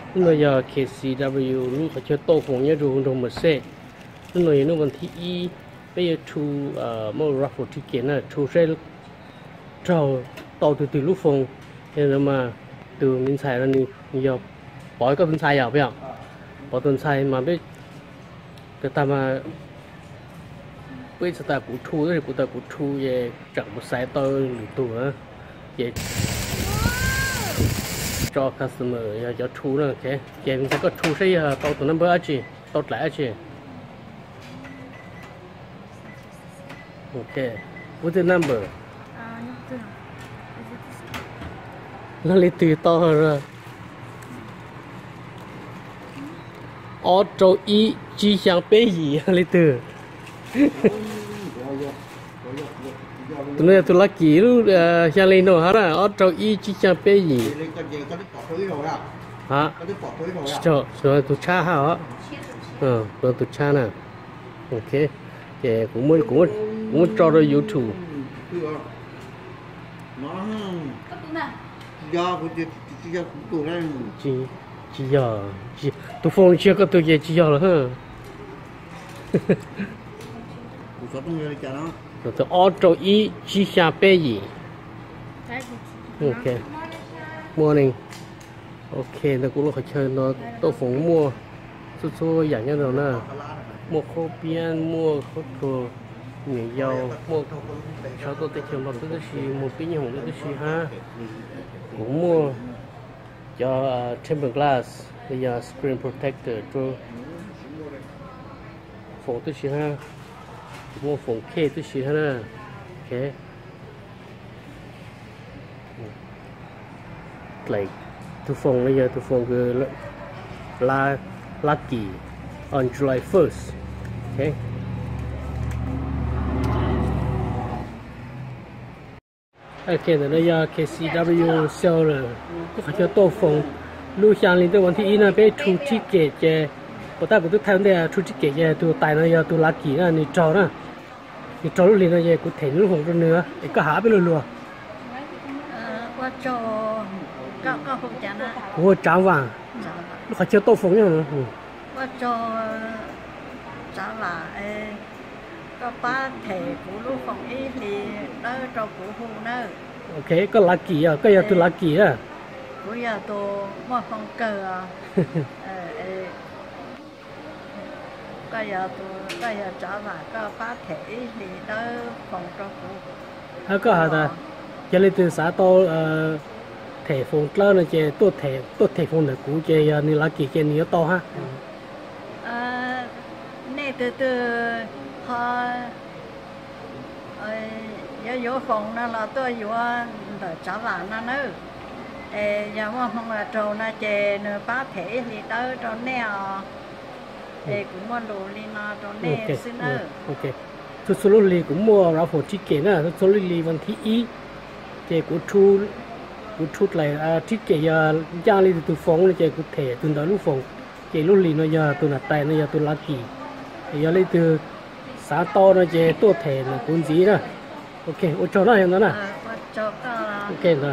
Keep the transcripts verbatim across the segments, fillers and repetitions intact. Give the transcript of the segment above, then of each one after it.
bây giờ K C W lúc phải chơi tô phồng nhớ rồi rồi một xe lúc này nó vẫn thi bây giờ thu mua Raffle ticket là thu sẽ trâu tàu từ từ lúc phồng nên mà từ mình xài là nhiều bỏ cái bên xài vào phải không bỏ bên xài mà biết cái ta mà bây giờ ta cũng thu rồi cũng ta cũng thu về chẳng một xài tôi được tù á vậy cho customer ya cho thu nữa ok vậy mình sẽ có thu sẽ tàu tụi nó bớt chứ tàu lại chứ ok what's the number nó lấy từ to rồi auto y chỉ sang bé gì lấy từ tụi này tụi lucky lu sang lên nó hả auto y chỉ sang bé gì hả cho rồi tụi cha hả ờ rồi tụi cha nè ok vậy cũng muốn cũng muốn cũng muốn cho ra YouTube do của chị chị do tụi này chị chị giờ chị tụi phong chưa có tụi gì chị giờ rồi ha có tụi người chả nó rồi tụi auto y chỉ sang bé gì ok morning ok nó cũng là chơi nó tụi phong mua số số dạng như nào nè mua khô biên mua khô thua người giàu mua sau tôi tới trường học tôi chỉ mua cái nhiều cái gì ha cũng mua cho uh, tempered glass bây giờ screen protector cho phòng tôi chỉ ha mua phòng kê tôi chỉ ha nè ok like tôi phòng bây giờ tôi phòng cái la lucky on July first okay ok rồi bây giờ K C W Cellular có phải cho tô phồng lưu sang lên tớiวันที่ là bé thu ticket cho bọn ta cũng thấy đây thu ticket cho tôi tại nó giờ tôi lucky là ni trâu đó ni trâu lúc lên nó giờ cũng thấy lúc phồng rồi nữa để có hả biết luôn luôn qua cho có có không chán á ủa trắng vàng nó phải cho tô phồng nhá qua cho trả là có ba thể của lúc phòng ý thì đó cho của hù nữa ok có lucky à cái giờ tôi lucky à bây giờ tôi mua phòng cờ à cái giờ tôi cái giờ trả là có ba thể thì đó phòng cho của à có hả ta cho nên từ xã tôi thể phòng lớn là chơi tôi thể tôi thể phòng là cũ chơi như lucky chơi nhiều to ha à này từ từ họ giờ vô phòng nó là tôi vô để trả lại nó nữa giờ mà không là trâu nó chè nó ba thể thì tới trâu nè thì cũng mua đồ đi nó trâu nè xin nữa ok tôi số lúc đi cũng mua Raffle ticket nè tôi số lúc điวันที่ ý thì cũng thu cũng thu lại ticket giờ ra đi từ phòng là chè cũng thể từ đó lúc phòng chè lúc đi nó giờ từ là tay nó giờ từ lucky giờ lấy từ xã to nó chè tôi thể là cũng gì đó ok ô cho nó em đó nè ok rồi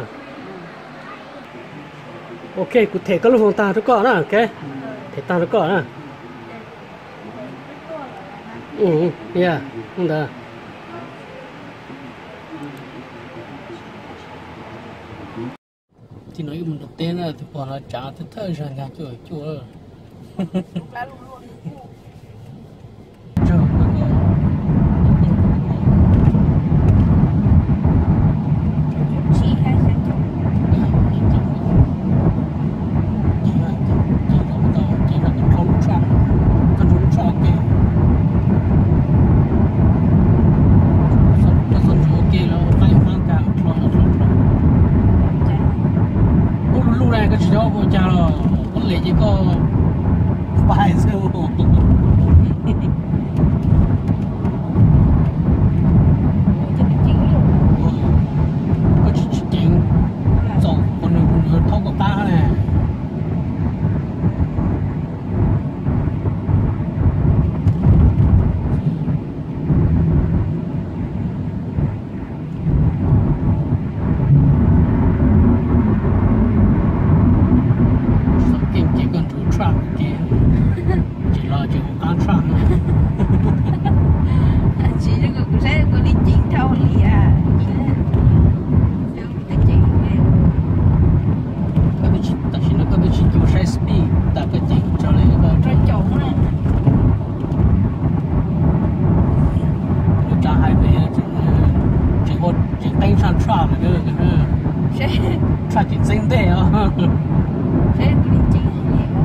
ok cụ thể có lúc phòng ta nó có nè ok thể ta nó có nè ừ yeah không được thì nói mình đọc tên là thì bỏ nó trả thì thơ rằng nhà chùa chùa lúc này có chỉ cho cô cha rồi có lẽ chỉ có vài giờ tay sang tra là nữa sẽ tra chỉ danh đấy à sẽ tụi chị